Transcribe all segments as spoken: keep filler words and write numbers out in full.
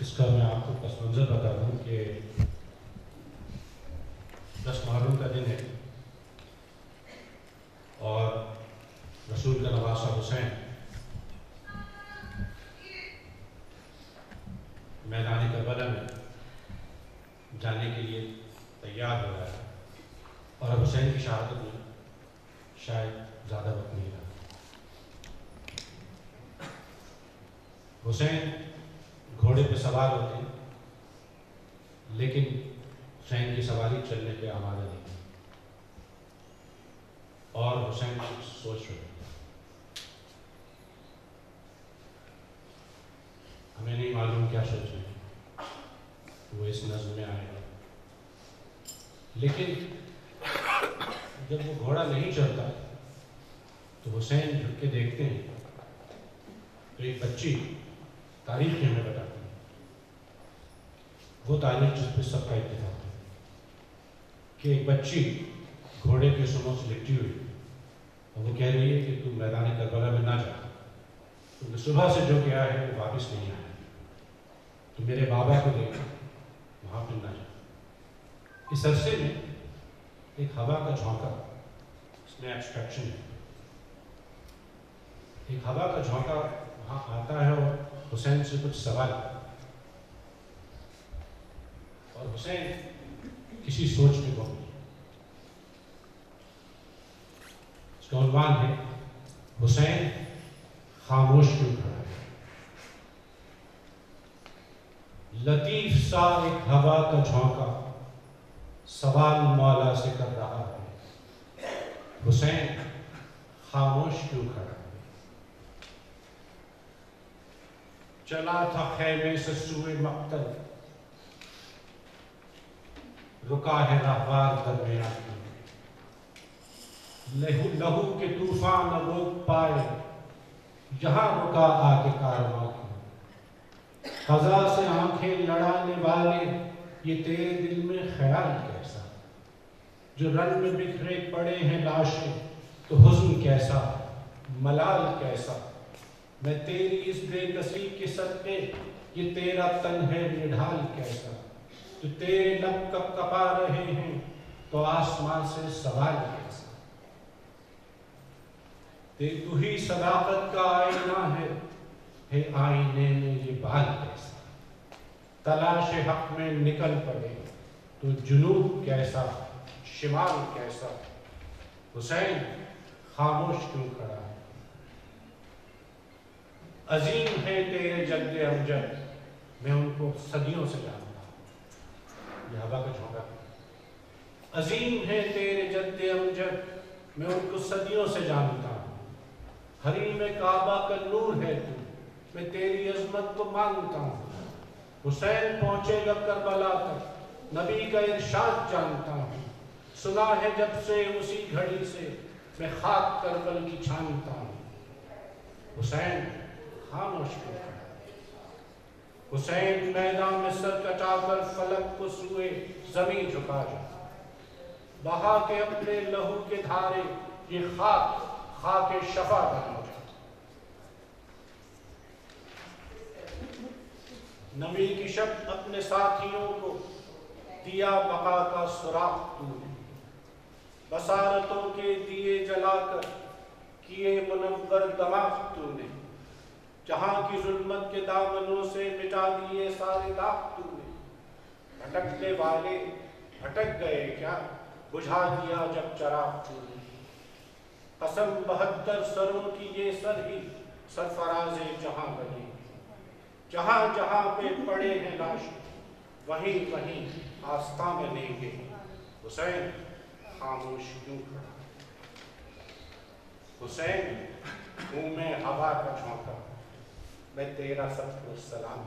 اس کا میں آپ کو پس منظر بتا دوں کہ دس محرم کا دن ہے اور رسول کا نواسہ حسین میدان کربلا میں جانے کے لیے تیار ہو رہا ہے اور حسین کی شہادت میں شاید زیادہ وقت نہیں رہا۔ حسین گھوڑے پہ سوار ہوتے ہیں لیکن حسین کی سواری چلنے پہ آمادہ نہیں اور حسین سوچ رہے ہیں۔ ہمیں نہیں معلوم کیا سوچ رہے ہیں، وہ اس نظم میں آئے گا، لیکن جب وہ گھوڑا نہیں چلتا تو حسین جھک کے دیکھتے ہیں تو ایک بچی تاریخ میں ہمیں بتاتی ہے، وہ تاریخ جس پہ سب کا اتفاق ہے کہ ایک بچی گھوڑے کے سموں سے لپٹی ہوئی اور وہ کہہ رہی ہے کہ تم میدان کربلا میں نہ جا، کیونکہ صبح سے جو کیا ہے وہ واپس نہیں آیا، تو میرے بابا کو لے کر وہاں پہ نہ جا۔ اس عرصے میں ایک ہوا کا جھونکا، اس میں ایبسٹریکشن ہے، ایک ہوا کا جھونکا وہاں آتا ہے اور حسین سے کچھ سوال اور حسین کسی سوچ میں گم۔ اس کا عنوان ہے حسین خاموش کیوں کھڑا ہے۔ لطیف سا ایک ہوا کا جھونکا سوال مولا سے کر رہا ہے، حسین خاموش کیوں کھڑا ہے۔ چلا تھا خیمے سے سوئے مقتل، رکا ہے راہوار درمیان میں، لہو لہو کے طوفان نہ روک پائے، یہاں رکا آ کے کارواں کی۔ قضا سے آنکھیں لڑانے والے یہ تیرے دل میں خیال کیسا، جو رن میں بکھرے پڑے ہیں لاشیں تو حزن کیسا، ملال کیسا۔ میں تیری اس بے کسی کے صدقے یہ تیرا تن ہے نڈھال کیسا، تو تیرے لب کب کپا رہے ہیں تو آسمان سے سوال کیسا۔ تو ہی صداقت کا آئینہ ہے، ہے آئینے میں یہ بال کیسا۔ تلاش حق میں نکل پڑے تو جنوب کیسا، شمال کیسا۔ حسین خاموش کیوں کھڑا ہے۔ عظیم ہے تیرے جد امجد، میں ان کو صدیوں سے جانتا ہوں۔ یہ ہوا کا جھونکا۔ عظیم ہے تیرے جد امجد، میں ان کو صدیوں سے جانتا ہوں۔ حریم کعبہ کا نور ہے تو، میں تیری عظمت کو مانتا ہوں۔ حسین پہنچے گا کربلا تک، نبی کا ارشاد جانتا ہوں۔ سنا ہے جب سے اسی گھڑی سے، میں خاک کربل کی چھانتا ہوں۔ حسین خاموش کیوں کھڑا ہے۔ حسین میدان میں سر کٹا کر فلک کو سوئے زمین جھکا جا، بہا کے اپنے لہو کے دھارے یہ خاک خاک شفا بنا جا۔ نبی کی شب اپنے ساتھیوں کو دیا بقا کا سراغ تو نے، بصارتوں کے دیے جلا کر کیے منور دماغ تو نے، جہاں کی ظلمت کے دامنوں سے مٹا دیے سارے داغ تو نے۔ بھٹکنے والے بھٹک گئے کیا، بجھا دیا جب چراغ تو نے۔ قسم بہتر سروں کی یہ سر ہی سرفراز جہاں بنے، جہاں جہاں پہ پڑے ہیں لاش وہیں وہیں آستاں میں لیں گے۔ حسین خاموش کیوں کھڑا۔ حسین ہوں میں ہوا کا جھونکا، میں تیرا سب کو سلام۔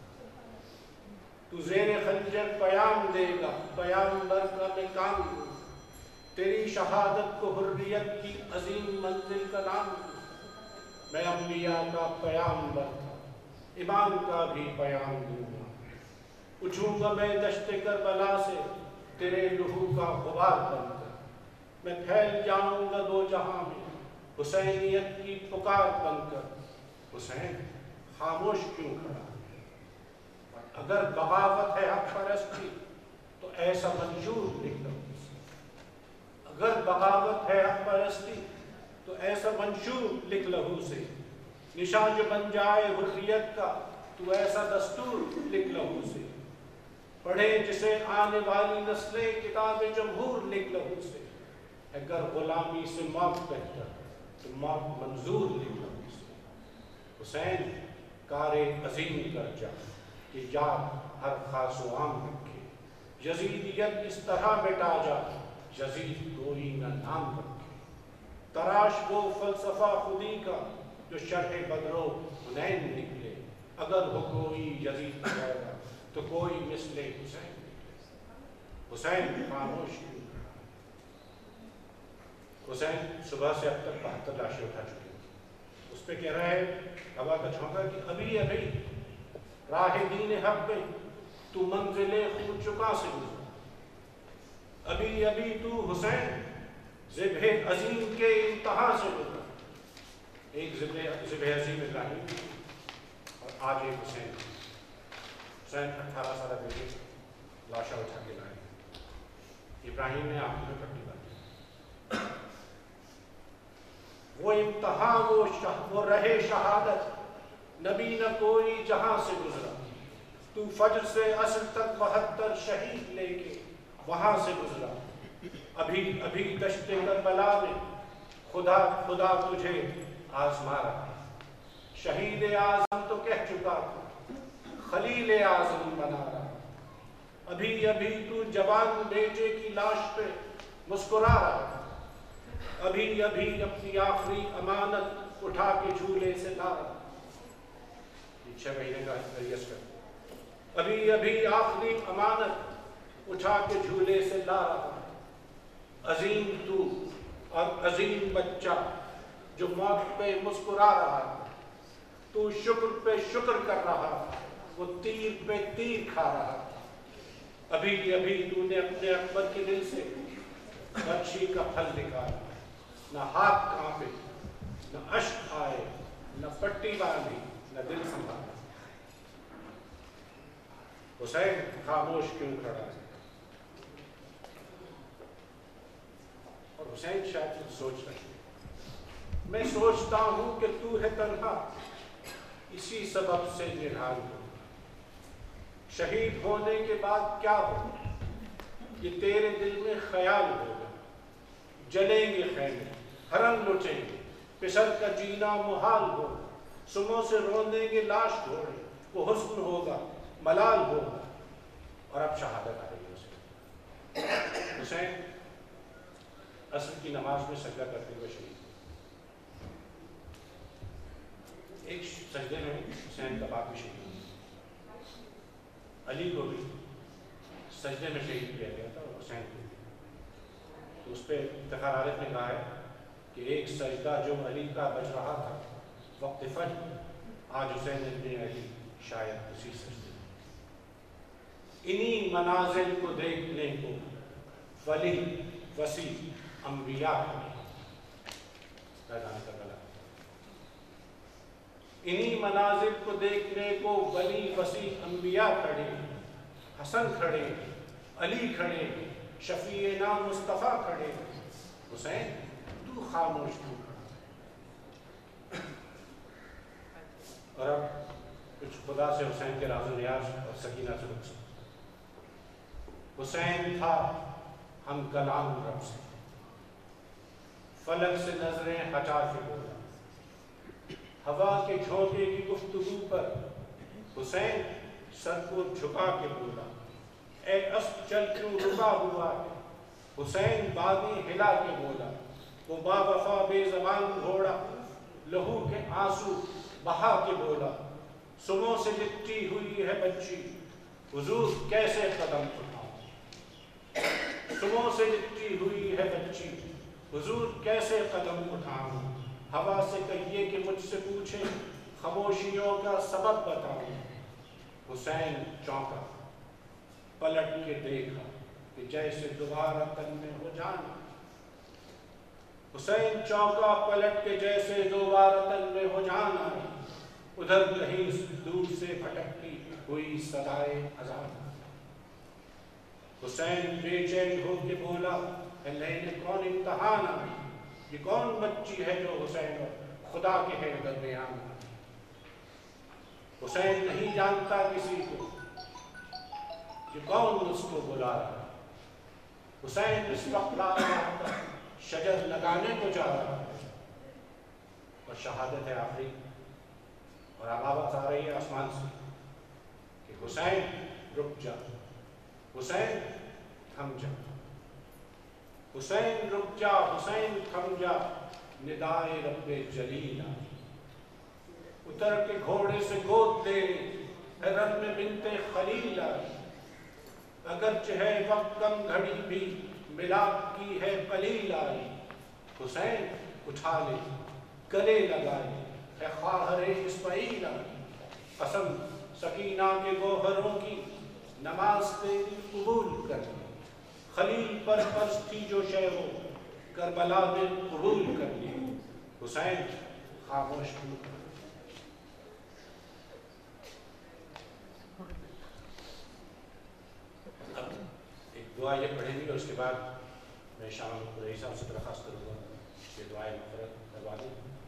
تو زیر خنجر پیام دے گا، پیامبر کا میں کام دوں، تیری شہادت کو حریت کی عظیم منزل کا نام دوں۔ میں انبیاء کا پیامبر تھا، امام کا بھی پیام دوں گا۔ اٹھوں گا میں دشت کربلا سے تیرے لہو کا غبار بن کر، میں پھیل جاؤں گا دو جہاں میں حسینیت کی پکار بن کر۔ حسین خاموش کیوں کھڑا ہے۔ اگر بغاوت ہے حق پرستی تو ایسا منشور لکھ لو، اگر بغاوت ہے حق پرستی تو ایسا منشور لکھ لہو سے، نشان جو بن جائے حریت کا تو ایسا دستور لکھ لہو سے، پڑھے جسے آنے والی نسلیں کتاب جمہور لکھ لہو سے، اگر غلامی سے موت بہتر تو موت منظور لکھ لہو سے۔ حسین کار عظیم کر جا کہ یاد ہر خاص و عام رکھے، یزیدیت اس طرح مٹا جا یزید کوئی نہ نام رکھے، تراش وہ فلسفہ خودی کا جو شرح بدر و حنین نکلے، اگر ہو کوئی یزید پیدا تو کوئی مثل حسین نکلے۔ حسین خاموش کیوں کھڑا؟ حسین صبح سے اب تک بہتر لاشیں اٹھا چکے ہیں، اس پہ کہہ رہا ہے ہوا کا جھونکا کہ ابھی ابھی راہ دین حق میں تو منزل خون چکا سے گزرا، ابھی ابھی تو حسین ذبح عظیم کے انتہا سے گزرا۔ ایک ذبح عظیم ابراہیم اور آج ایک حسین۔ حسین اٹھارہ سالہ بیٹے لاشا اٹھا کے لائے، ابراہیم نے آنکھوں میں پٹی باندھی، وہ انتہا وہ شہ وہ رہے شہادت نبی نہ کوئی جہاں سے گزرا، تو فجر سے عصر تک بہتر شہید لے کے وہاں سے گزرا، ابھی ابھی دشت کربلا میں خدا خدا تجھے آزما رہا، شہید اعظم تو کہہ چکا تھا خلیل اعظم بنا رہا، ابھی ابھی تو جوان بیٹے کی لاش پہ مسکرا رہا، ابھی ابھی اپنی آخری امانت اٹھا کے جھولے سے لا رہا، چھ مہینے کا ریس کر، ابھی ابھی آخری امانت اٹھا کے جھولے سے لا رہا، عظیم تو اور عظیم بچہ جو موت پہ مسکرا رہا، تو شکر پہ شکر کر رہا، وہ تیر پہ تیر کھا رہا، ابھی ابھی تو نے اپنے اکبر کے دل سے بچی کا پھل نکالا، نہ ہاتھ کانپے نہ اشک آئے نہ پٹی باندھی نہ دل سنبھالا۔ حسین خاموش کیوں کھڑا ہے؟ اور حسین شاید کچھ سوچ رہے ہیں، میں سوچتا ہوں کہ تو ہے تنہا اسی سبب سے نڈھال ہو، شہید ہونے کے بعد کیا ہو یہ تیرے دل میں خیال ہوگا، جلیں گے خیمے حرم لٹیں گے، پسر کا جینا محال ہو، سموں سے روندیں گے لاش گھوڑے، وہ حسن ہوگا ملال ہوگا، اور اب شہادت آ رہی ہے حسین۔ حسین عصر کی نماز میں سجدہ کرتے ہوئے شہید، ایک سجدے میں حسین کا باپ بھی شہید، علی کو بھی سجدے میں شہید کیا گیا تھا اور حسین کو بھی، تو اس پہ افتخار عارف نے کہا ہے کہ ایک سجدہ جو علی کا بچ رہا تھا وقت فجر، آج حسین ابن علی شاید اسی سجدے میں، انہی منازل کو دیکھنے کو ولی وسیع انبیاء پیدانے کا گلا، انہی منازل کو دیکھنے کو ولی وسیع انبیاء کھڑے، حسن کھڑے، علی کھڑے، شفیع نام مصطفیٰ کھڑے، حسین تو خاموش کیوں کھڑا؟ اور اب کچھ خدا سے حسین کے راز و نیاز اور سکینہ سے رخصت۔ حسین تھا ہم کلام رب سے، فلک سے نظریں ہٹا کے بولا، ہوا کے جھونکے کی گفتگو پر حسین سر کو جھکا کے بولا، اے اسب چل کیوں رکا ہوا ہے، حسین بازی ہلا کے بولا، وہ با وفا بے زبان گھوڑا لہو کے آنسو بہا کے بولا، سموں سے لپٹی ہوئی ہے بچی حضور کیسے قدم اٹھاؤں، سموں سے لپٹی ہوئی ہے بچی حضور کیسے قدم اٹھاؤں، ہوا سے کہیے کہ مجھ سے پوچھیں خاموشیوں کا سبب بتاؤں، حسین چونکا پلٹ کے دیکھا کہ جیسے دوبارہ تن میں ہو جانا، حسین چونکا پلٹ کے جیسے دوبارہ تن میں ہو جانا، ادھر کہیں دور سے بھٹکتی हुई सदाए अज़ान। हुसैन बेचैन हो के बोला, अल्लाह ने कौन इम्तहान आई, ये कौन बच्ची है जो हुसैन और खुदा के है दरमियान। हुसैन नहीं जानता किसी को, ये कौन उसको बुला रहा। हुसैन इस वक्त ला रहा था, शजर लगाने को जा रहा है और शहादत है आखिरी। और अब आवाज आ रही है आसमान से कि हुसैन रुक जा, हुसैन थम जा, हुसैन रुक जा, हुसैन थम जा, निदाए रब्बे जलील आई। उतर के घोड़े से गोद ले, रब में बिनते खलील आई। अगरचे है वक्त कम घड़ी भी, मिलाद की है कलील आई। हुसैन उठा ले गले लगाए, है ख्वाहरे इस्माइल आई। कसम सकीना के गोहरों की, नमाज तेरी कबूल कर ली। खलील पर फर्ज थी जो शय हो, करबला में कबूल कर ली। हुसैन खामोश क्यों? अब एक दुआ ये पढ़ेंगे और उसके बाद मैं शाम को रईस साहब से दरख्वास्त करूँगा ये दुआएं मग़फ़िरत करवा दें।